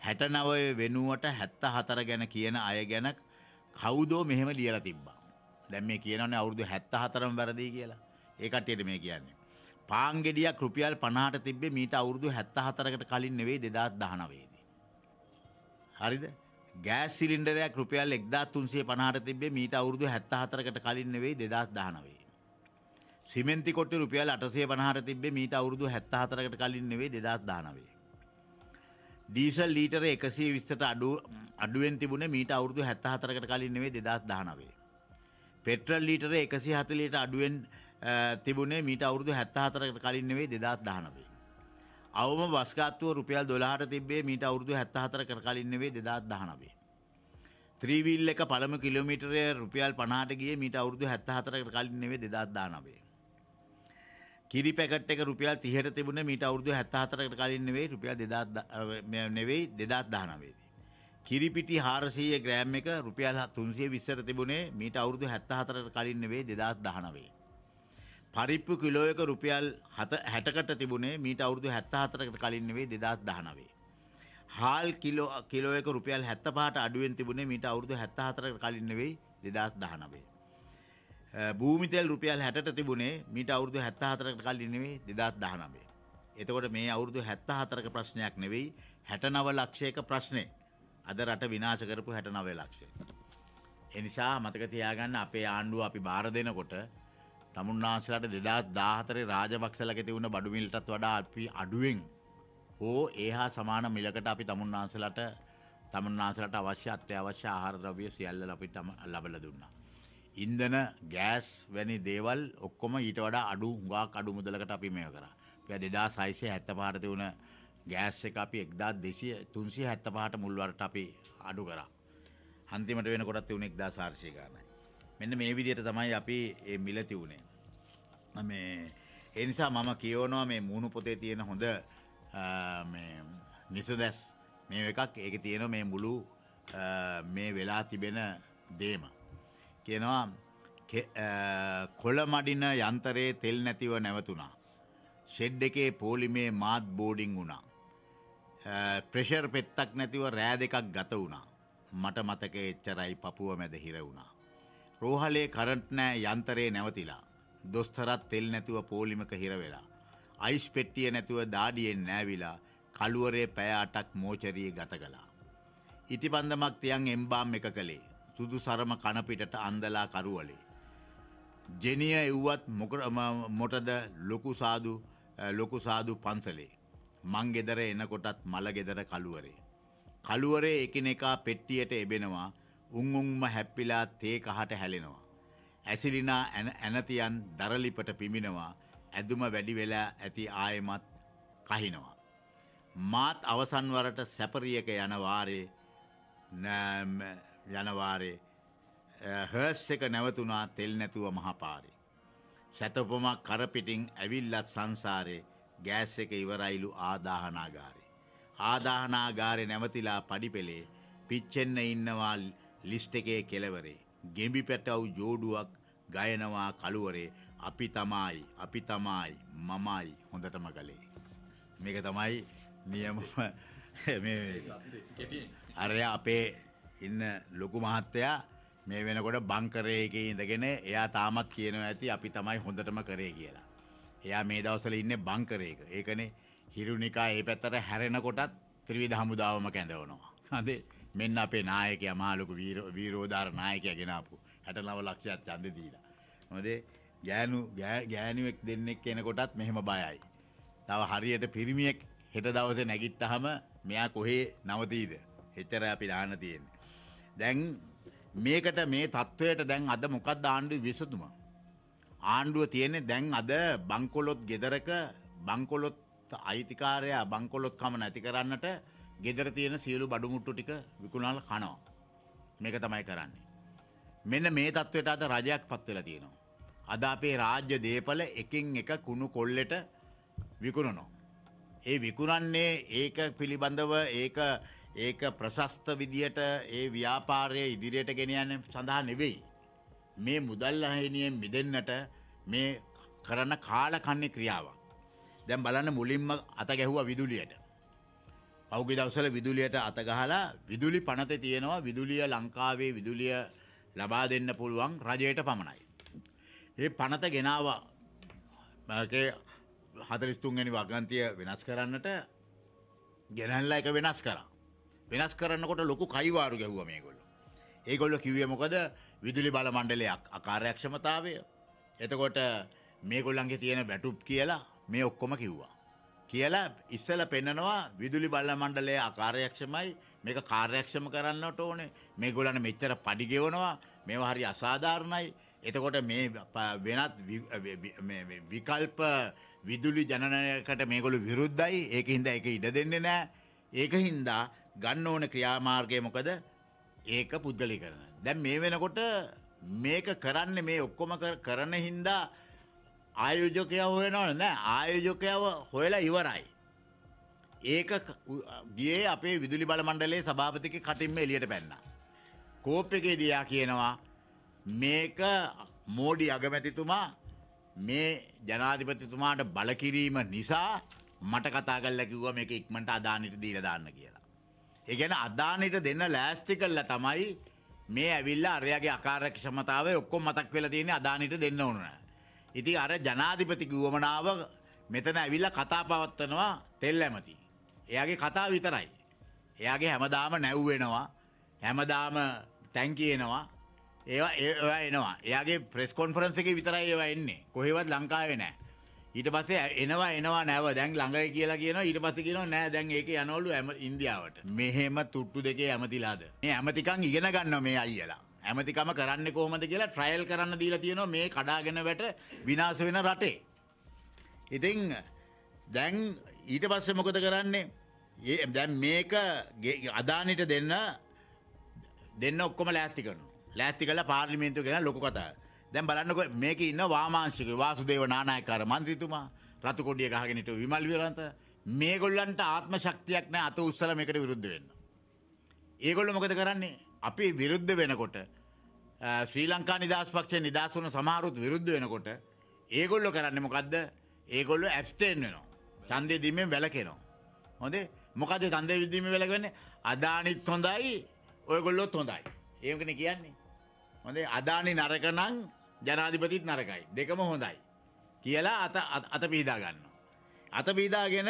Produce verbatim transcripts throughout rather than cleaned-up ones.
හැට නවය වෙනුවට හැත්තෑ හතර ගැන කියන අය ගැන කවුදෝ මෙහෙම ලියලා තිබ්බා. දැන් මේ කියනවනේ අවුරුදු හැත්තෑ හතරම වැරදි කියලා. ඒ කට්ටියට මේ කියන්නේ. පාන් ගෙඩියක් රුපියල් පනහට තිබ්බේ මීට අවුරුදු හැත්තෑ හතරකට කලින් නෙවෙයි දෙදාස් දහනවය දී. හරිද? ගෑස් සිලින්ඩරයක් රුපියල් එක්දාස් තුන්සිය පනහට තිබ්බේ මීට අවුරුදු හැත්තෑ හතරකට කලින් නෙවෙයි දෙදාස් දහනවය. සිමෙන්ති කොට්ටේ රුපියල් අටසිය පනහට තිබ්බේ මීට අවුරුදු හැත්තෑ හතරකට කලින් නෙවෙයි දෙදාස් දහනවය. ඩීසල් ලීටර එකසිය විස්සට අඩු අඩුවෙන් තිබුණේ මීට අවුරුදු හැත්තෑ හතරකට කලින් නෙවෙයි දෙදාස් දහනවය. පෙට්‍රල් ලීටර එකසිය හතළිහට අඩුවෙන් තිබුණේ මීට අවුරුදු හැත්තෑ හතරකට කලින් නෙවෙයි දෙදාස් දහනවය. අවම බස් ගාස්තුව රුපියල් දොළහට තිබ්බේ මීට අවුරුදු හැත්තෑ හතරකට කලින් නෙවෙයි දෙදාස් දහනවය. ත්‍රී වීල් එක පළමු කිලෝමීටරය රුපියල් පනහට ගියේ මීට අවුරුදු හැත්තෑ හතරකට කලින් නෙවෙයි දෙදාස් දහනවය. කිරි පැකට් එක රුපියල් තිහට තිබුණේ මීට අවුරුදු හැත්තෑ හතරකට කලින් නෙවෙයි රුපියල් දෙදාස් නෙවෙයි දෙදාස් දහනවය දී. කිරි පිටි හාරසීය ග්‍රෑම් එක රුපියල් තුන්සිය විස්සට තිබුණේ මීට අවුරුදු හැත්තෑ හතරකට කලින් නෙවෙයි දෙදාස් දහනවය. පරිප්පු කිලෝ එක රුපියල් හැටකට තිබුණේ මීට අවුරුදු හැත්තෑ හතරකට කලින් නෙවෙයි දෙදාස් දහනවය. හාල් කිලෝ කිලෝ එක රුපියල් හැත්තෑ පහට අඩුවෙන් තිබුණේ මීට අවුරුදු හැත්තෑ හතරකට කලින් නෙවෙයි දෙදාස් දහනවය. භූමි තෙල් රුපියල් හැටට තිබුණේ මීට අවුරුදු හැත්තෑ හතරකට කලින් නෙවෙයි දෙදාස් දහනවය. එතකොට මේ අවුරුදු හැත්තෑ හතරක ප්‍රශ්නයක් නෙවෙයි හැට නව ලක්ෂයක ප්‍රශ්නේ. අද රට විනාශ කරපු හැට නවය ලක්ෂය. ඒ නිසා මතක තියාගන්න අපේ ආණ්ඩුව අපි බාර දෙනකොට තමුන්නාන්සලාට දෙදාස් දාහතරේ රාජපක්ෂලගේ තිබුණ බඩු මිලටත් වඩා අපි අඩුවෙන් හෝ ඒහා සමාන මිලකට අපි තමුන්නාන්සලාට තමුන්නාන්සලාට අවශ්‍ය අත්‍යවශ්‍ය ආහාර ද්‍රව්‍ය සියල්ල අපිට ලබලා දුන්නා. ඉන්ධන ගෑස් වැනි දේවල් ඔක්කොම ඊට වඩා අඩු හුඟක් අඩු මුදලකට අපි මේව කරා. අපි දෙදාස් හයසිය හැත්තෑ පහට තිබුණ ගෑස් එක අපි එක්දාස් දෙසිය තුන්සිය හැත්තෑ පහට මුල් වරට අපි අඩු කරා. අන්තිමට වෙනකොටත් තිබුණේ එක්දාස් හාරසිය ගානයි. මෙන්න මේ විදිහට තමයි අපි මේ මිල තිබුණේ. මේ ඒ නිසා මම කියවනවා මේ මූණු පොතේ තියෙන හොඳ මේ නිසදැස් මේ එකක් ඒකේ තියෙන මේ මුළු මේ වෙලා තිබෙන දේම කියනවා කොළ මඩින යන්තරේ තෙල් නැතිව නැවතුණා. ෂෙඩ් එකේ පොලිමේ මාත් බෝඩින් වුණා. ප්‍රෙෂර් පෙත්තක් නැතිව රෑ දෙකක් ගත වුණා. මට මතකේ එච්චරයි පපුව මැද හිර වුණා. රෝහලේ කරන්ට් නෑ යන්තරේ නැවතිලා. දොස්තරත් තෙල් නැතුව පොලිමක හිර වෙලා. අයිස් පෙට්ටිය නැතුව දාඩියෙන් නෑවිලා කළුවරේ පැය අටක් මෝචරියේ ගත කළා. ඉටිපන්දමක් තියන් එම්බාම් එක කළේ. සුදු සරම කන පිටට අන්දලා කරුවලේ. ජෙනිය එව්වත් මොටද ලොකු සාදු ලොකු සාදු පන්සලේ. මං ගෙදර එනකොටත් මල ගෙදර කළුවරේ. කළුවරේ එකිනෙකා පෙට්ටියට එබෙනවා. උන් උන්ම හැප්පිලා තේ කහට හැලෙනවා. ඇසිලිනා ඇනතියන් දරලිපට පිමිනවා. ඇදුම වැඩි වෙලා ඇති ආයෙමත් කහිනවා. මාත් අවසන් වරට සැපරියක යන වාරේ යනවාරේ හර්ස් එක නැවතුණා තෙල් නැතුව මහපාරේ. ශතපොමක් කරපිටින් ඇවිල්ලත් සංසාරේ ගෑස් එක ඉවරයිලු ආදාහනාගාරේ. ආදාහනාගාරේ නැවතිලා පඩිපෙලේ පිච්චෙන්න ඉන්නවා ලිස්ට් එකේ කෙලවරේ. ගෙඹි පැටව් ජෝඩුවක් ගයනවා කළුවරේ. අපි තමයි අපි තමයි මමයි හොඳටම කලේ. මේක තමයි නියමම මේ අරය අපේ ඉන්න ලොකු මහත්තයා මේ වෙනකොට බංකරේ එකේ ඉඳගෙන එයා තාමත් කියනවා ඇති අපි තමයි හොඳටම කරේ කියලා. එයා මේ දවස්වල ඉන්නේ බංකරේක. ඒකනේ හිරුනිකා ඒ පැත්තට හැරෙනකොටත් ත්‍රිවිධ හමුදාවම කැඳවනවා. හරි මෙන්න අපේ නායකයා මහ ලොකු වීරෝදාර නායකයා ගෙනාපු හැට නව ලක්ෂයක් ඡන්දෙ දීලා. මොකද ගෑනු ගෑනුවෙක් දෙන්නෙක් කෙනකොටත් මෙහෙම බයයි. තව හරියට පිරිමියෙක් හෙට දවසේ නැගිට්ටාම මෙයා කොහේ නවතීද? එච්චරයි අපි දාන්න තියෙන්නේ. දැන් මේකට මේ තත්වයට දැන් අද මොකක්ද ආණ්ඩුවේ විසඳුම? ආණ්ඩුව තියෙන්නේ දැන් අද බංකොලොත් ගෙදරක බංකොලොත් අයිතිකාරයා බංකොලොත් කම නැති කරන්නට ගෙදර තියෙන සියලු බඩු මුට්ටු ටික විකුණලා කනවා. මේක තමයි කරන්නේ. මෙන්න මේ තත්වයට අද රජයක් පත් වෙලා තියෙනවා. අද අපේ රාජ්‍ය දේපල එකින් එක කුණු කොල්ලෙට විකුණනවා. ඒ විකුණන්නේ ඒක පිළිබඳව ඒක ඒක ප්‍රශස්ත විදියට ඒ ව්‍යාපාරය ඉදිරියට ගෙන යන්න සඳහා නෙවෙයි. මේ මුදල් අහිමියෙන් මිදෙන්නට මේ කරන කාලකන්ණි ක්‍රියාවක්. දැන් බලන්න මුලින්ම අත ගැහුවා විදුලියට. පෞගේ දවසල විදුලියට අත ගහලා විදුලි පනතේ තියෙනවා විදුලිය ලංකාවේ විදුලිය ලබා දෙන්න පුළුවන් රජයට පමණයි. ඒ පනත ගෙනාවා මගේ හතළිස් තුන් වෙනි වගන්තිය වෙනස් කරන්නට ගෙනල්ලා එක වෙනස් කරා. වෙනස් කරනකොට ලොකු කයිවාරු ගැහුවා මේගොල්ලෝ. ඒගොල්ලෝ කිව්වේ මොකද විදුලි බල මණ්ඩලයේ අකාර්යක්ෂමතාවය. එතකොට මේගොල්ලන්ගේ තියෙන බැටුප් කියලා මේ ඔක්කොම කිව්වා. කියලා ඉස්සෙල්ලා පෙන්නනවා විදුලි බල මණ්ඩලයේ අකාර්යක්ෂමයි මේක කාර්යක්ෂම කරන්නට ඕනේ. මේගොල්ලන් මෙච්චර පඩි ගෙවනවා. මේවා හරි අසාධාරණයි. එතකොට මේ වෙනත් විකල්ප විදුලි ජනනයකට මේගොල්ලෝ විරුද්ධයි. ඒකින්ද ඒක ඉඩ දෙන්නේ නැහැ. ඒකින්ද ගන්න ඕන ක්‍රියාමාර්ගය මොකද? ඒක පුද්ගලීකරණ. දැන් මේ වෙනකොට මේක කරන්නේ මේ ඔක්කොම කරන හින්දා ආයෝජකයව හොයනවද නෑ ආයෝජකයව හොයලා ඉවරයි. ඒක ගියේ අපේ විදුලි බල මණ්ඩලයේ සභාපතිගේ කටින්ම එළියට පැන්නා. කෝප් එකේදී යා කියනවා මේක මෝඩි අගමැතිතුමා මේ ජනාධිපතිතුමාට බල කිරීම නිසා මට කතා කරලා කිව්වා මේක ඉක්මනට අදානිට දීලා දාන්න කියලා. ඒ කියන්නේ අදානිට දෙන්න ලෑස්ති කළා තමයි මේ ඇවිල්ලා අරයාගේ අකාර්යක්ෂමතාවය ඔක්කොම මතක් වෙලා තියෙන්නේ අදානිට දෙන්න ඕන නෑ. ඉතින් අර ජනාධිපති ගුවමනාව මෙතන ඇවිල්ලා කතා පවත්වනවා තෙල් ඇමති. එයාගේ කතාව විතරයි. එයාගේ හැමදාම නැව් වෙනවා. හැමදාම ටැංකි එනවා. ඒවා ඒවා එනවා. එයාගේ ප්‍රෙස් කොන්ෆරන්ස් එකේ විතරයි ඒවා එන්නේ. කොහෙවත් ලංකාවේ නැහැ. ඊට පස්සේ එනවා එනවා නැව දැන් ළඟයි කියලා කියනවා. ඊට පස්සේ කියනවා නෑ දැන් ඒකේ යනවලු ඉන්දියාවට. මෙහෙම තුට්ටු දෙකේ ඇමතිලාද? මේ ඇමතිකම් ඉගෙන ගන්නවා මේ අයියලා. ඇමතිකම කරන්නේ කොහොමද කියලා ට්‍රයල් කරන්න දීලා තියෙනවා මේ කඩාගෙන වැට විනාශ වෙන රටේ. ඉතින් දැන් ඊට පස්සේ මොකද කරන්නේ? දැන් මේක අදානිට දෙන්න දෙන්න ඔක්කොම ලෑස්ති කරනවා. ලෑස්ති කරලා පාර්ලිමේන්තුව ගෙන ලොකු කතාවක්. දැන් බලන්නකෝ මේකේ ඉන්න වාමාංශික වාසුදේව නානායකර මන්ත්‍රීතුමා රතු කොඩිය ගහගෙන හිටව විමල් විරන්ත මේගොල්ලන්ට ආත්ම ශක්තියක් නැහැ අත උස්සලා මේකට විරුද්ධ වෙන්න. ඒගොල්ලෝ මොකද කරන්නේ? අපි විරුද්ධ වෙනකොට ශ්‍රී ලංකා නිදහස් පක්ෂයේ නිදහස් වුණ සමහරුත් විරුද්ධ වෙනකොට ඒගොල්ලෝ කරන්නේ මොකද්ද? ඒගොල්ලෝ ඇබ්ස්ටේන් වෙනවා. ඡන්දය දීමෙන් වැළකෙනවා. හොඳේ? මොකද ඡන්දය දීමෙන් වැළකෙන්නේ? අදානිත් හොඳයි, ඔයගොල්ලෝත් හොඳයි. ඒකනේ කියන්නේ. හොඳේ? අදානි නරක නම් ජනාධිපතිත් නරකයි. දෙකම හොඳයි. කියලා අත අත පීදා ගන්නවා. අත පීදාගෙන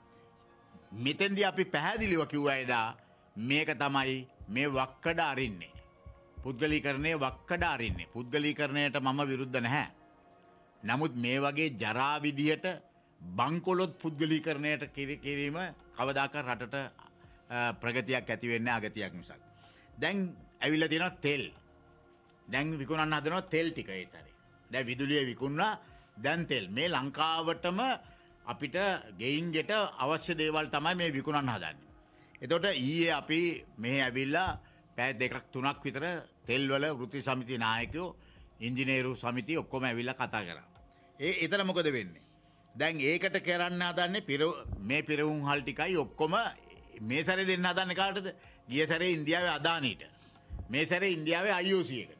මෙතෙන්දී අපි පැහැදිලිව කිව්වා එදා මේක තමයි මේ වක්කඩ අරින්නේ. පුද්ගලීකරණයේ වක්කඩ අරින්නේ. පුද්ගලීකරණයට මම විරුද්ධ නැහැ. නමුත් මේ වගේ ජරා විදියට බංකොලොත් පුද්ගලීකරණයට කිරීම කවදාකවත් රටට ප්‍රගතියක් ඇති වෙන්නේ අගතියක් මිසක්. දැන් ඇවිල්ලා තියෙනවා තෙල්. දැන් විකුණන්න හදනවා තෙල් ටික ඒතරේ. දැන් විදුලිය විකුණනවා දැන් තෙල්. මේ ලංකාවටම අපිට ගෙයින් ගෙට අවශ්‍ය දේවල් තමයි මේ විකුණන්න හදන්නේ. එතකොට ඊයේ අපි මෙහි ඇවිල්ලා පැය දෙකක් තුනක් විතර තෙල් වල වෘත්ති සමිති නායකයෝ ඉංජිනේරු සමිතිය ඔක්කොම ඇවිල්ලා කතා කරා. ඒ එතන මොකද වෙන්නේ? දැන් ඒකට කරන්න හදන්නේ මේ පිරවුම් හල් ටිකයි ඔක්කොම මේ සැරේ දෙන්න හදන්නේ කාටද? ගිය සැරේ ඉන්දියාවේ අදානීට. මේ සැරේ ඉන්දියාවේ ආයි ඕ සී එකට.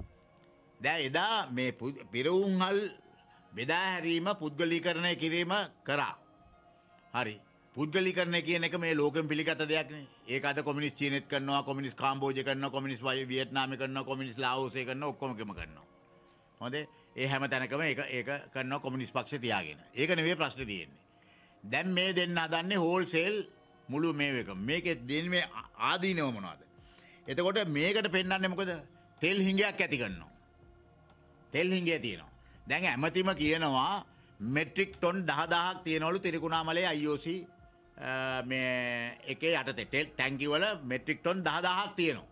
දැන් එදා මේ පිරවුම් හල් බෙදා හැරීම පුද්ගලීකරණය කිරීම කරා. හරි. පුද්ගලීකරණය කියන එක මේ ලෝකෙම පිළිගත දෙයක් නේ. ඒක අද කොමියුනිස්ට් චීනෙත් කරනවා, කොමියුනිස්ට් කාම්බෝජේ කරනවා, කොමියුනිස්ට් වියට්නාමේ කරනවා, කොමියුනිස්ට් ලාओසේ කරනවා, ඔක්කොමකම කරනවා. හොඳේ? ඒ හැම තැනකම ඒක ඒක කරනවා කොමියුනිස්ට් පක්ෂේ තියාගෙන. ඒක නෙවෙයි ප්‍රශ්නේ තියෙන්නේ. දැන් මේ දෙන්න හදන්නේ හෝල්සේල් මුළු මේක. මේකේ දෙන්නේ මේ ආදීනව මොනවද? එතකොට මේකට පෙන්වන්නේ මොකද? තෙල් හිඟයක් ඇති කරනවා. තෙල් හිඟය තියෙනවා. දැන් ඇමතිම කියනවා මෙට්‍රික් ටොන් දහදාහක් තියනවලු තිරිකුණාමලේ ආයි ඕ සී මේ එකේ යටතේ තෙල් ටැංකි වල මෙට්‍රික් ටොන් දහදාහක් තියෙනවා.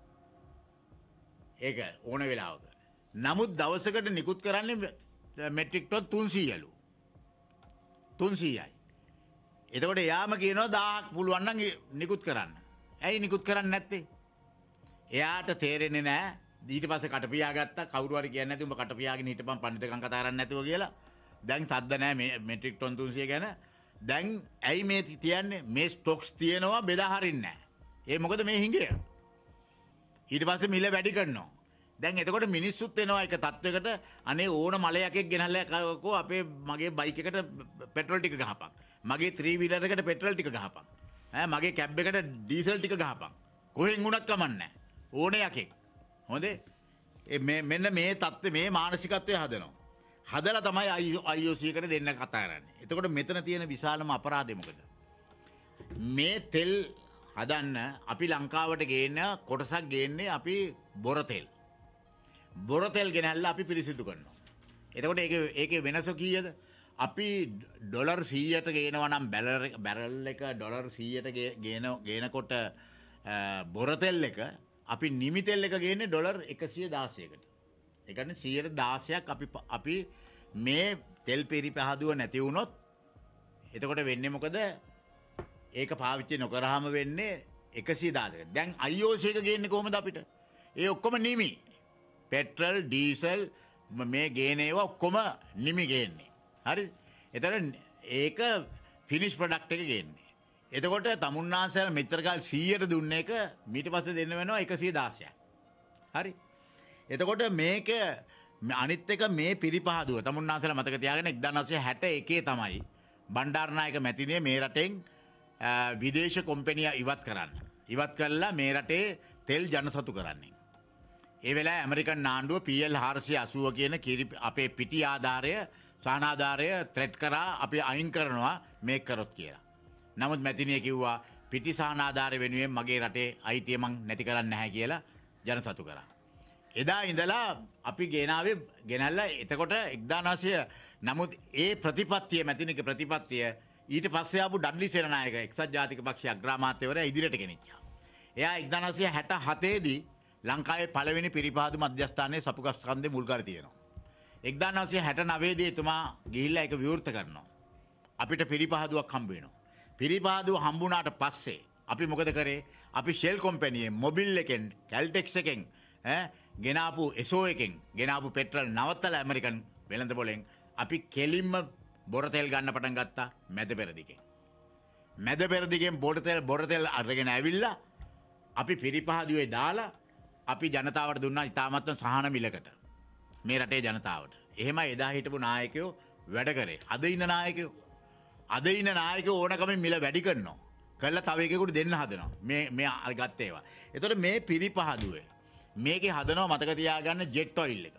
ඒක ඕන වෙලාවක. නමුත් දවසකට නිකුත් කරන්නේ මෙට්‍රික් ටොන් තුන්සීයලු. තුන්සීයයි. එතකොට යාම කියනවා දහයක් පුළුවන් නම් නිකුත් කරන්න. ඇයි නිකුත් කරන්නේ නැත්තේ? එයාට තේරෙන්නේ නැහැ. ඊට පස්සේ කට පියාගත්තා. කවුරු හරි කියන්නේ නැති උඹ කට පියාගෙන හිටපන් පඬිතුකම් කතා කරන්නේ නැතුව කියලා. දැන් සද්ද නැහැ මේ මෙට්‍රික් ටොන් තුන්සිය ගැන. දැන් ඇයි මේ තියන්නේ? මේ ස්ටොක්ස් තියෙනවා බෙදා හරින්නේ නැහැ. ඒ මොකද මේ හිඟය. ඊට පස්සේ මිල වැඩි කරනවා. දැන් එතකොට මිනිස්සුත් එනවා එක තත්වයකට අනේ ඕන මලයකෙක් ගෙනල්ලා කෝ අපේ මගේ බයික් එකට පෙට්‍රල් ටික ගහපන්. මගේ ත්‍රී වීලර් එකට පෙට්‍රල් ටික ගහපන්. ඈ මගේ කැබ් එකට ඩීසල් ටික ගහපන්. කොහෙන් වුණත් කමන්නේ ඕනේ යකෙක්. හොඳේ. මේ මෙන්න මේ தත්ත්වය මේ මානසිකත්වය හදනවා. හදලා තමයි I O C එකට දෙන්න කතා කරන්නේ. එතකොට මෙතන තියෙන විශාලම අපරාධය මොකද? මේ තෙල් හදන්න අපි ලංකාවට ගේන කොටසක් ගේන්නේ අපි බොර තෙල්. බොර තෙල් ගෙනල්ලා අපි පිරිසිදු කරනවා. එතකොට ඒකේ ඒකේ වෙනස කීයද? අපි ඩොලර් සීයට ගේනවා නම් බැරල් එක ඩොලර් සීයට ගේන ගේනකොට බොර තෙල් එක අපි නිමි තෙල් එක ගේන්නේ ඩොලර් එකසිය දාසයකට. ඒ කියන්නේ සියයට දාසයක් අපි අපි මේ තෙල් පෙරිපහදුව නැති වුණොත් එතකොට වෙන්නේ මොකද? ඒක පාවිච්චි නොකරාම වෙන්නේ එකසිය දාසයකට. දැන් I O C එක ගේන්නේ කොහොමද අපිට? ඒ ඔක්කොම නිමි. පෙට්‍රල්, ඩීසල් මේ ගේන ඒවා ඔක්කොම නිමි ගේන්නේ. හරි? එතන ඒක ෆිනිෂ් ප්‍රොඩක්ට් එක ගේන්නේ. එතකොට තමුන්නාන්සලා මෙච්චර කාල සීයට දුන්න එක ඊට පස්සේ දෙන්න වෙනවා එකසිය දාසයක්. හරි? එතකොට මේක අනිත් එක මේ පිරිපහදුව තමුන්නාන්සලා මතක තියාගන්න එක්දාස් නවසිය හැට එකේ තමයි බණ්ඩාරනායක මැතිණිය මේ රටෙන් විදේශ කොම්පැනිය ඉවත් කරන්න. ඉවත් කළා මේ රටේ තෙල් ජනසතු කරන්නේ. ඒ වෙලාවේ ඇමරිකන් නාන්ඩුව P L හාරසිය අසූව කියන අපේ පිටි ආධාරය සානාධාරය ත්‍රෙට් කරා අපි අයින් කරනවා මේක කරොත් කියලා. නමුත් මැතිණිය කිව්වා පිටි සානාධාරය වෙනුවෙන් මගේ රටේ අයිතිය මං නැති කරන්නේ නැහැ කියලා ජනසතු කරා. එදා ඉඳලා අපි ගෙනාවේ ගෙනල්ලා එතකොට එක්දාස් නවසිය නමුත් ඒ ප්‍රතිපත්තිය මැතිණියගේ ප්‍රතිපත්තිය ඊට පස්සේ ආපු ඩඩ්ලි සේනානායක එක්සත් ජාතික පක්ෂයේ අග්‍රාමාත්‍යවරයා ඉදිරියට ගෙනිච්චා. එයා එක්දාස් නවසිය හැට හතේ දී ලංකාවේ පළවෙනි පිරිපහදු මධ්‍යස්ථානයේ සපුගස්කන්දේ මුල් කර තියෙනවා. එක්දාස් නවසිය හැට නවය දී එතුමා ගිහිල්ලා ඒක විවෘත කරනවා. අපිට පිරිපහදුවක් හම්බ වෙනවා. පිරිපහදුව හම්බුණාට පස්සේ අපි මොකද කරේ? අපි ෂෙල් කොම්පැනියේ මොබිල් එකෙන් කැල්ටෙක්ස් එකෙන් ඈ ගෙනාපු එසෝ එකෙන් ගෙනාපු පෙට්‍රල් නවත්තලා ඇමරිකන් වෙළඳ පොලෙන් අපි කෙලින්ම බොර තෙල් ගන්න පටන් ගත්තා මැද පෙරදිගෙන්. මැද පෙරදිගෙන් බොර තෙල් බොර තෙල් අරගෙන ඇවිල්ලා අපි පිරිපහදුවේ දාලා අපි ජනතාවට දුන්නා ඉතාමත්ම සහන මිලකට. මේ රටේ ජනතාවට. එහෙමයි එදා හිටපු නායකයෝ වැඩ කරේ. අද ඉන්න නායකයෝ අද ඉන්න නායකයෝ ඕනකමින් මිල වැඩි කරනවා. කළා තව එකෙකුට දෙන්න හදනවා. මේ මේ ගත්ත ඒවා. ඒතකොට මේ පිරිපහදුවේ මේකේ හදනවා මතක තියාගන්න ජෙට් ඔයිල් එක.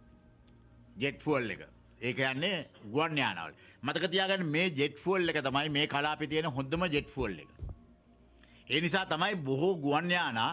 ජෙට් ෆුවල් එක. ඒ කියන්නේ ගුවන් යානවල. මතක තියාගන්න මේ ජෙට් ෆුවල් එක තමයි මේ කලාපේ තියෙන හොඳම ජෙට් ෆුවල් එක. ඒ නිසා තමයි බොහෝ ගුවන් යානා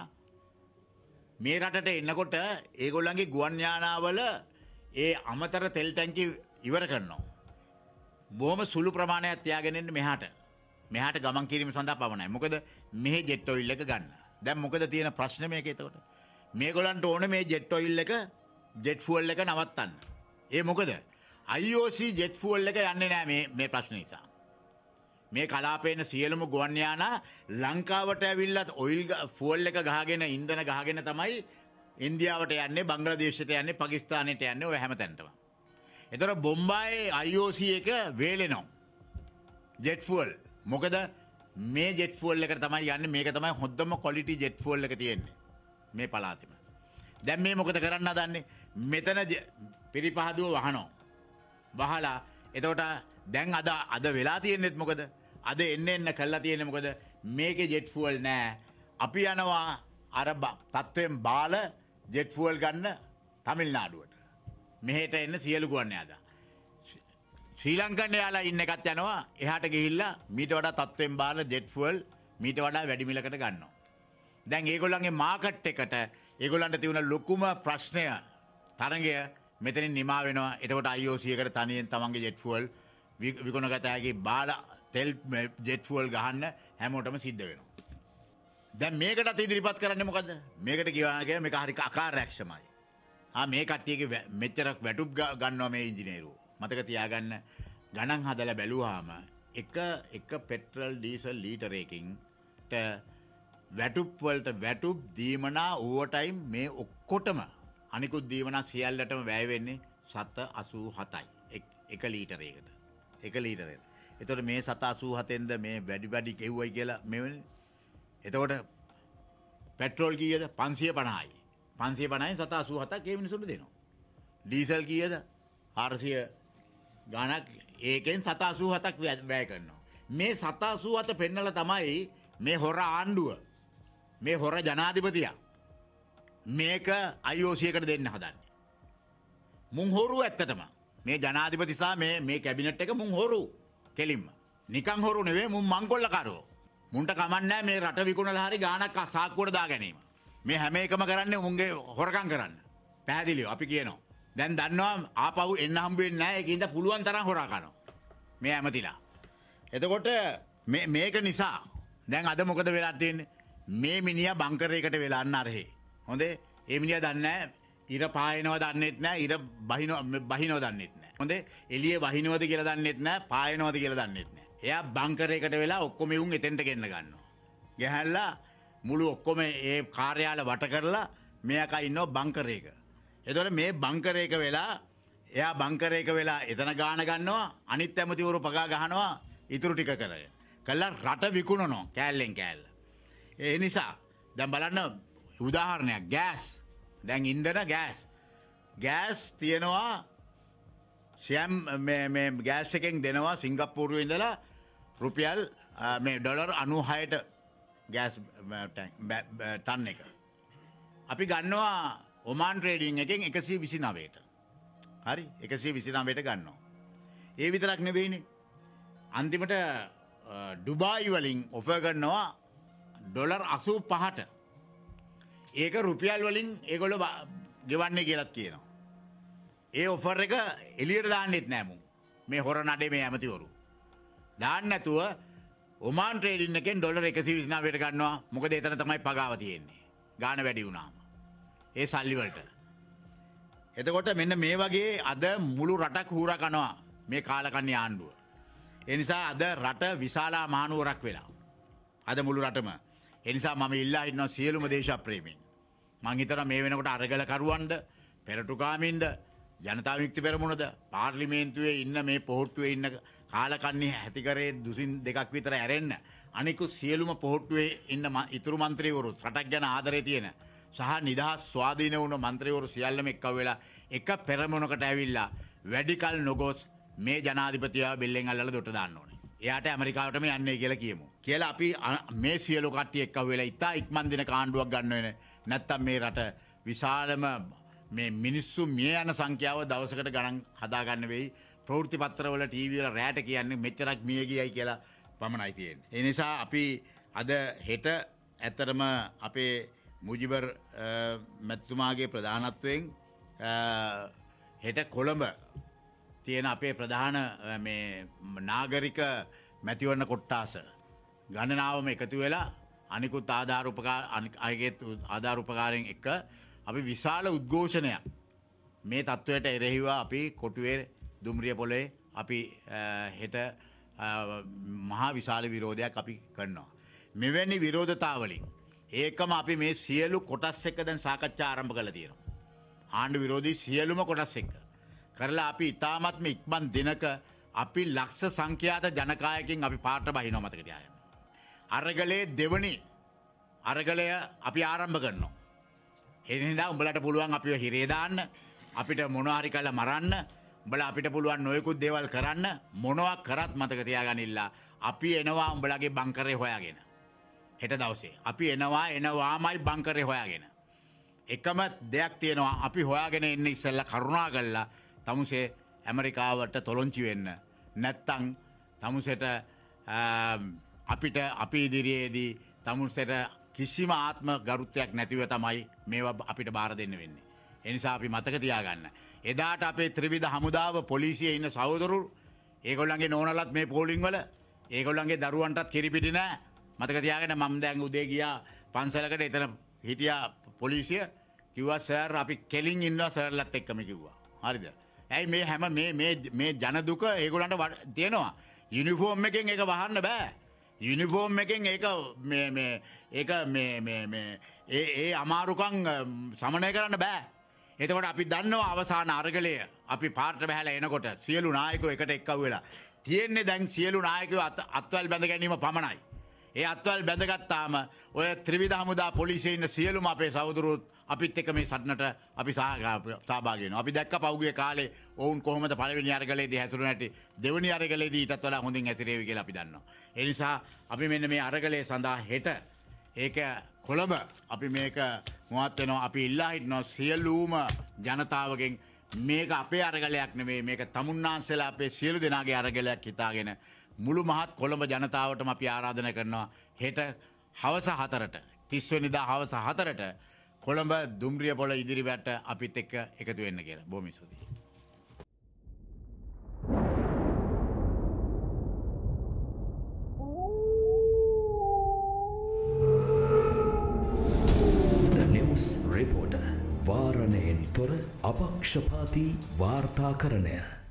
මේ රටට එන්නකොට ඒගොල්ලන්ගේ ගුවන් යානාවල ඒ අමතර තෙල් ටැංකි ඉවර කරනවා. බොහොම සුළු ප්‍රමාණයක් තියාගෙන ඉන්න මෙහාට. මෙහාට ගමන් කිරීම සඳහා පමණයි. මොකද මෙහි ජෙට් ඔයිල් එක ගන්න. දැන් මොකද තියෙන ප්‍රශ්නේ මේක එතකොට? මේගොල්ලන්ට ඕනේ මේ ජෙට් ඔයිල් එක ජෙට් ෆුවල් එක නවත්තන්න. ඒ මොකද? I O C jet fuel එක යන්නේ නැහැ මේ මේ ප්‍රශ්න නිසා. මේ කලාපේන සියලුම ගුවන් යානා ලංකාවට ඇවිල්ලා ඔයිල් ෆුවල් එක ගහගෙන ඉන්ධන ගහගෙන තමයි ඉන්දියාවට යන්නේ, බංග්ලාදේශයට යන්නේ, පාකිස්තානයට යන්නේ ඔය හැමතැනටම. ඒතර බොම්බායේ I O C එක වේලෙනවා. Jet fuel. මොකද මේ ජෙට් ෆුවල් එකට තමයි යන්නේ. මේක තමයි හොඳම ක්වොලිටි ජෙට් ෆුවල් එක තියෙන්නේ මේ පළාතෙම. දැන් මේ මොකද කරන්න හදන්නේ? මෙතන පිරිපහදුව වහනවා. වහලා එතකොට දැන් අද අද වෙලා තියෙන්නේත් මොකද? අද එන්න එන්න කළා තියෙන්නේ මොකද? මේකේ ජෙට් ෆුවල් නෑ. අපි යනවා අර තත්ත්වයෙන් බාල ජෙට් ෆුවල් ගන්න තමිල්නාඩුවට. මෙහෙට එන්න සියලු ගුවන් යානා. ශ්‍රී ලංකන් යාලා ඉන්න එකත් යනවා එහාට ගිහිල්ලා මීට වඩා තත්ත්වයෙන් බාල ජෙට් ෆුවල් මීට වඩා වැඩි මිලකට ගන්නවා. දැන් ඒගොල්ලන්ගේ මාකට් එකට ඒගොල්ලන්ට තියුණ ලොකුම ප්‍රශ්නය තරඟය මෙතනින් නිමා වෙනවා. එතකොට I O C එකට තනියෙන් තමන්ගේ ජෙට් ෆුවල් විකුණගත හැකි බාල තෙල් ජෙට් ෆුවල් ගහන්න හැමෝටම සිද්ධ වෙනවා. දැන් මේකට ඉදිරිපත් කරන්නේ මොකද්ද? මේකට කියනවා මේක හරි අකාර්යක්ෂමයි. ආ මේ කට්ටියගේ මෙච්චරක් වැටුප් ගන්නවා මේ ඉංජිනේරුවෝ. මතක තියාගන්න ගණන් හදලා බැලුවාම එක එක පෙට්‍රල් ඩීසල් ලීටරයකින් වැටුප් වලට වැටුප් දීමනා ඕවර් ටයිම් මේ ඔක්කොටම අනිකුත් දීමනා සියල්ලටම වැය වෙන්නේ සත අසූ හතයි එක ලීටරයකට. එක ලීටරයකට. එතකොට මේ සත අසූ හතෙන්ද මේ වැඩි වැඩි කෙව්වයි කියලා මේ වෙන්නේ. එතකොට පෙට්‍රෝල් කීයද? පන්සිය පනහයි. පන්සිය පනහයි සත අසූ හතක් ඒ මිනිසුන්ට දෙනවා. ඩීසල් කීයද? හාරසිය ගාණක් ඒකෙන් සත අසූ හතක් වැය කරනවා. මේ සත අසූ හත පෙන්නලා තමයි මේ හොර ආණ්ඩුව මේ හොර ජනාධිපතියා මේක I O C එකට දෙන්න හදන්නේ. මුන් හොරු ඇත්තටම මේ ජනාධිපති සහ මේ මේ කැබිනට් එක මුන් හොරු කෙලින්ම. නිකන් හොරු නෙවෙයි මුන් මංකොල්ලකරෝ. මුන්ට කමන්නේ නැහැ මේ රට විකුණලා හරි ගාණක් සාක්කුවට දා ගැනීම. මේ හැම එකම කරන්නේ මුන්ගේ හොරකම් කරන්න. පැහැදිලිව අපි කියනවා. දැන් දන්නවා ආපහු එන්න හම්බ වෙන්නේ නැහැ. ඒකින්ද පුළුවන් තරම් හොරා කරනවා. මේ ඇමතිලා. එතකොට මේ මේක නිසා දැන් අද මොකද වෙලා තියෙන්නේ? මේ මිනිහා බංකරයකට වෙලා අන්න අරහේ. හොඳේ? ඒ මිනිහා දන්නේ නැහැ ඉර පායනව දන්නෙත් නැහැ ඉර බහිනව බහිනව දන්නෙත් නැහැ. හොඳේ? එළියේ බහිනවද කියලා දන්නෙත් නැහැ පායනවද කියලා දන්නෙත් නැහැ. එයා බංකරයකට වෙලා ඔක්කොම උන් එතෙන්ට ගෙන්න ගන්නවා. ගහලා මුළු ඔක්කොම ඒ කාර්යාල වට කරලා මෙයාකා ඉන්නව බංකරයක. එතකොට මේ බංකරයක වෙලා එයා බංකරයක වෙලා එතන ගාන ගන්නවා අනිත් ඇමතිවරු පගා ගහනවා ඉතුරු ටික කරගෙන. කළා රට විකුණනවා කෑල්ලෙන් කෑල්ල. ඒ නිසා දැන් බලන්න උදාහරණයක් ගෑස්. දැන් ඉන්ධන ගෑස්. ගෑස් තියනවා සියම් මේ මේ ගෑස් එකෙන් දෙනවා සිංගප්පූරුවේ ඉඳලා රුපියල් මේ ඩොලර් අනූහයට ගෑස් ටන් එක. අපි ගන්නවා ඔමාන් ට්‍රේඩින් එකෙන් එකසිය විසිනවයට. හරි එකසිය විසිනවයට ගන්නවා. ඒ විතරක් නෙවෙයිනේ. අන්තිමට ඩුබායි වලින් ඔෆර් කරනවා ඩොලර් අසූ පහට. ඒක රුපියල් වලින් ඒගොල්ලෝ ගෙවන්නේ කියලාත් කියනවා. ඒ ඔෆර් එක එළියට දාන්නෙත් නෑ මුන්. මේ හොර නඩේ මේ ඇමතිවරු. දාන්න නැතුව ඔමාන් ට්‍රේඩින් එකෙන් ඩොලර් එකසිය විසිනවයට ගන්නවා. මොකද එතන තමයි පගාව තියෙන්නේ. ගාන වැඩි වුණාම. ඒ සල්ලි වලට. එතකොට මෙන්න මේ වගේ අද මුළු රටක් හූරා කනවා මේ කාලකන්ණි ආණ්ඩුව. ඒ නිසා අද රට විශාලා මහනුවරක් වෙලා. අද මුළු රටම. ඒ නිසා මම ඉල්ලා ඉන්නවා සියලුම දේශප්‍රේමීන්. මං හිතනවා මේ වෙනකොට අරගල කරුවන්ද, පෙරටුකාමින්ද, ජනතා විමුක්ති පෙරමුණද, පාර්ලිමේන්තුවේ ඉන්න මේ පොහොට්ටුවේ ඉන්න කාලකන්ණි හැතිකරේ දුසින් දෙකක් විතර ඇරෙන්න අනිකුත් සියලුම පොහොට්ටුවේ ඉන්න ඉතුරු മന്ത്രിවරු රටක් ගැන ආදරේ තියෙන සහ නිදහස් ස්වාධීන වුණ മന്ത്രിවරු සියල්ලම එක්ව වෙලා එක පෙරමුණකට ඇවිල්ලා වැඩි කල නොගොස් මේ ජනාධිපතියා බෙල්ලෙන් අල්ලලා දොට දාන්න ඕනේ. එයාට ඇමරිකාවටම යන්නේ කියලා කියමු. කියලා අපි මේ සියලු කට්ටිය එක්ව වෙලා ඉතා ඉක්මන් දින කාණ්ඩුවක් ගන්න වෙන. නැත්තම් මේ රට විශාලම මේ මිනිස්සු මිය යන සංඛ්‍යාව දවසකට ගණන් හදා ගන්න වෙයි. ප්‍රවෘත්ති පත්‍රවල ටීවී වල රැට කියන්නේ මෙච්චරක් මිය ගියයි කියලා පමණයි තියෙන්නේ. ඒ නිසා අපි අද හෙට ඇත්තටම අපේ මුජිබර් මැතිතුමාගේ ප්‍රධානත්වයෙන් හෙට කොළඹ තියෙන අපේ ප්‍රධාන මේ නාගරික මැතිවරණ කොට්ටාස ගණනාවම එකතු වෙලා අනිකුත් ආධාර උපකාර අයගේ ආධාර උපකාරයෙන් එක අපි විශාල උද්ඝෝෂණයක් මේ තත්ත්වයට එරෙහිව අපි කොටුවේ දුම්රිය පොළේ අපි හෙට මහා විශාල විරෝධයක් අපි කරනවා. මෙවැනි විරෝධතාවලින් ඒකම අපි මේ සියලු කොටස් එක්ක දැන් සාකච්ඡා ආරම්භ කරලා තියෙනවා. ආණ්ඩු විරෝධී සියලුම කොටස් එක්ක කරලා අපි ඉතාමත්ම ඉක්මන් දිනක අපි ලක්ෂ සංඛ්‍යාත ජනකායකින් අපි පාට බහිනවා මතක තියාගන්න. අරගලයේ දෙවනි අරගලය අපි ආරම්භ කරනවා. ඒ නිසා උඹලට පුළුවන් අපිව හිරේ දාන්න, අපිට මොනවා හරි කරලා මරන්න, උඹලා අපිට පුළුවන් නොයෙකුත් දේවල් කරන්න. මොනවා කරත් මතක තියාගන්නilla අපි එනවා උඹලගේ බංකරේ හොයාගෙන. හෙට දවසේ අපි එනවා එනවාමයි බංකරේ හොයාගෙන. එකම දෙයක් තියෙනවා අපි හොයාගෙන ඉන්න ඉස්සෙල්ලා කරුණා කළා තමුසේ ඇමරිකාවට තොලොංචි වෙන්න. නැත්තම් තමුසෙට අපිට අපි ඉදිරියේදී තමුසෙට කිසිම ආත්ම ගරුත්වයක් නැතිව තමයි මේවා අපිට බාර දෙන්න වෙන්නේ. ඒ නිසා අපි මතක තියාගන්න. එදාට අපේ ත්‍රිවිධ හමුදාව පොලිසියේ ඉන්න සහෝදරු ඒගොල්ලන්ගේ නෝනලත් මේ පෝලිං වල ඒගොල්ලන්ගේ දරුවන්ටත් කිරිපිටි නැහැ. මතක තියාගන්න මම දැන් උදේ ගියා පන්සලකට එතන හිටියා පොලිසිය කිව්වා සර් අපි කෙලින් ඉන්නවා සර්ලත් එක්කම කිව්වා. හරිද? ඇයි මේ හැම මේ මේ මේ ජන දුක ඒගොල්ලන්ට තියෙනවා. යුනිෆෝම් එකෙන් ඒක වහන්න බෑ. යුනිෆෝම් එකෙන් ඒක මේ මේ ඒක මේ මේ මේ ඒ ඒ අමාරුකම් සමනය කරන්න බෑ. එතකොට අපි දන්නවා අවසාන අරගලය අපි පාර්ට බහැලා එනකොට සියලු නායකයෝ එකට එක්කව වෙලා තියෙන්නේ දැන් සියලු නායකයෝ අත්වල් බැඳ ගැනීම පමණයි. ඒ අත්වල් බැඳගත්තාම ඔය ත්‍රිවිධ හමුදා පොලිසියේ ඉන්න සියලුම අපේ සහෝදරුවෝ අපිත් එක්ක මේ සටනට අපි සහභාගී වෙනවා. අපි දැක්ක පහුගිය කාලේ ඔවුන් කොහොමද පළවෙනි අරගලයේදී හැසිරුණ හැටි දෙවෙනි අරගලයේදී ඊටත් වඩා හොඳින් හැසිරෙවි කියලා අපි දන්නවා. ඒ නිසා අපි මෙන්න මේ අරගලයේ සඳහා හෙට ඒක කොළඹ අපි මේක මොහොත් වෙනවා අපි ඉල්ලා හිටනවා සියලුම ජනතාවගෙන් මේක අපේ අරගලයක් නෙවෙයි මේක තමුන්නාන්සලා අපේ සියලු දෙනාගේ අරගලයක් හිතාගෙන මුළු මහත් කොළඹ ජනතාවටම අපි ආරාධනා කරනවා හෙට හවස හතරට තිස් වෙනිදා හවස හතරට කොළඹ දුම්රිය පොළ ඉදිරියට අපිත් එක්ක එකතු වෙන්න කියලා. බොහොම ස්තුතියි. The News Reporter වාරණයෙන් තොර අපක්ෂපාතී වාර්තාකරණය